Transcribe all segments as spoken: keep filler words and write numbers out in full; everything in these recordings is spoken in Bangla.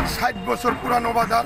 ষাট বছর পুরানো বাজার।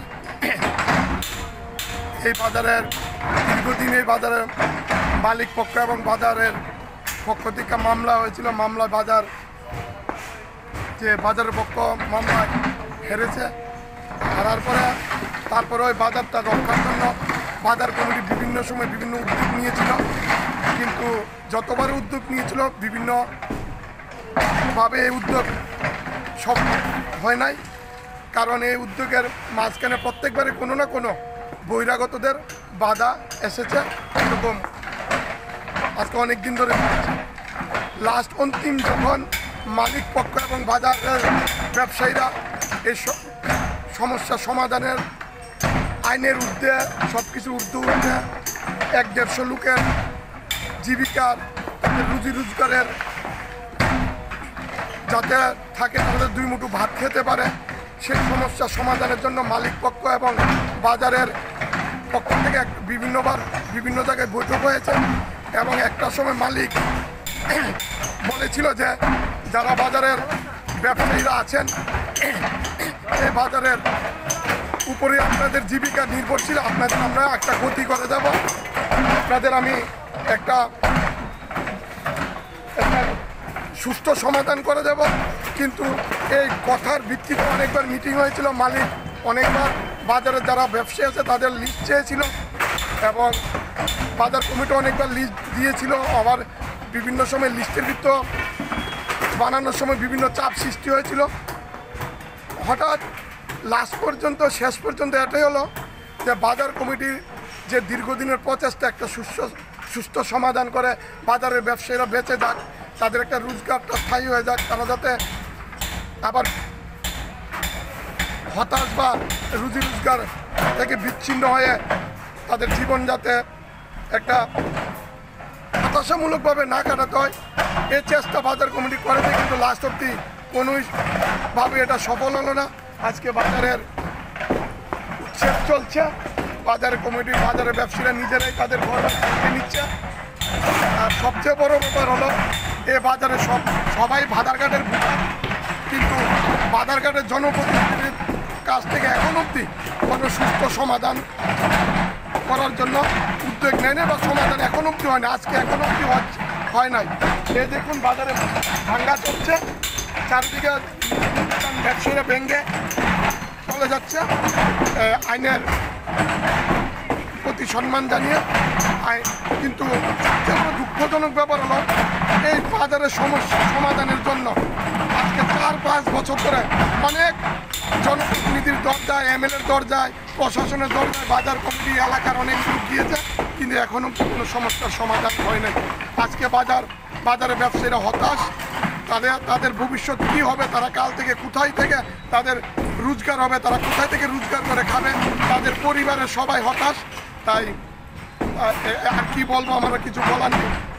এই বাজারের দীর্ঘদিন এই বাজারের মালিক পক্ষ এবং বাজারের পক্ষ থেকে মামলা হয়েছিল। মামলা বাজার যে বাজারের পক্ষ মামলায় হেরেছে। হারার পরে তারপরে ওই বাজারটা রক্ষার জন্য বাজার কমিটি বিভিন্ন সময় বিভিন্ন উদ্যোগ নিয়েছিল, কিন্তু যতবার উদ্যোগ নিয়েছিল বিভিন্নভাবে এই উদ্যোগ সফল হয় নাই। কারণ এই উদ্যোগের মাঝখানে প্রত্যেকবারে কোনো না কোনো বহিরাগতদের বাধা এসেছে। এরকম আজকে অনেক দিন ধরে লাস্ট অন্তিম যখন মালিক পক্ষ এবং বাজারের ব্যবসায়ীরা এই সমস্যা সমাধানের আইনের ঊর্ধ্বে সব কিছুর ঊর্ধ্বে ঊর্ধ্বে এক দেড়শো লোকের জীবিকার রুজি রোজগারের যাতে থাকে তাদের দুই মুঠো ভাত খেতে পারে সেই সমস্যা সমাধানের জন্য মালিক পক্ষ এবং বাজারের পক্ষ থেকে বিভিন্নবার বিভিন্ন জায়গায় বৈঠক হয়েছে। এবং একটা সময় মালিক বলেছিল যে যারা বাজারের ব্যবসায়ীরা আছেন এই বাজারের উপরে আপনাদের জীবিকা নির্ভরশীল, আপনাদের আমরা একটা গতি করে দেব, আপনাদের আমি একটা সুস্থ সমাধান করে দেব। কিন্তু এই কথার ভিত্তিতে অনেকবার মিটিং হয়েছিল, মালিক অনেকবার বাজারে যারা ব্যবসায়ী আছে তাদের লিস্ট চেয়েছিল এবং বাজার কমিটি অনেকবার লিস্ট দিয়েছিল। আবার বিভিন্ন সময় লিস্টের ভিত্তি বানানোর সময় বিভিন্ন চাপ সৃষ্টি হয়েছিল। হঠাৎ লাস্ট পর্যন্ত শেষ পর্যন্ত এটাই হলো যে বাজার কমিটির যে দীর্ঘদিনের প্রচেষ্টা একটা সুস্থ সুস্থ সমাধান করে বাজারের ব্যবসায়ীরা বেঁচে যাক, তাদের একটা রোজগারটা স্থায়ী হয়ে যাক, তারা যাতে আবার হতাশ বা রুজি রোজগার থেকে বিচ্ছিন্ন হয়ে তাদের জীবন যাতে একটা হতাশামূলকভাবে না কাটাতে হয় এই চেষ্টা বাজার কমিটি করেছে, কিন্তু লাস্ট অব্দি কোনোভাবে এটা সফল হলো না। আজকে বাজারের উচ্ছেদ চলছে, বাজারের কমিটি বাজারের ব্যবসায়ীরা নিজেরাই তাদের ঘর কিনে নিচ্ছে। আর সবচেয়ে বড় ব্যাপার হলো এ বাজারে সব সবাই বাজারঘাটের ভোটার, কিন্তু বাজারঘাটের জনপ্রতিনিধির কাছ থেকে এখন অবধি কোনো সুস্থ সমাধান করার জন্য উদ্যোগ নেয় না বা সমাধান এখন অবধি হয় না। আজকে এখন অবধি হয় নাই। এই দেখুন বাজারে ভাঙ্গা চলছে, চারদিকে ব্যবসায়ীরা ভেঙে চলে যাচ্ছে। আইনের প্রতি সম্মান জানিয়ে কিন্তু সবচেয়ে বড় দুঃখজনক ব্যাপার হলো এই বাজারের সমস্যা সমাধানের জন্য আজকে চার পাঁচ বছর ধরে অনেক জনপ্রতিনিধির দরজায়, এমএলএর দরজায়, প্রশাসনের দরজায় বাজার কমিটি এলাকার অনেক লোক গিয়েছে, কিন্তু এখনও কোনো সমস্যার সমাধান হয় নাই। আজকে বাজার বাজারের ব্যবসায়ীরা হতাশ, তাদের তাদের ভবিষ্যৎ কী হবে, তারা কাল থেকে কোথায় থেকে তাদের রোজগার হবে, তারা কোথায় থেকে রোজগার করে খাবে, তাদের পরিবারের সবাই হতাশ। তাই আর কি বলবো, আমরা কিছু বলার নেই।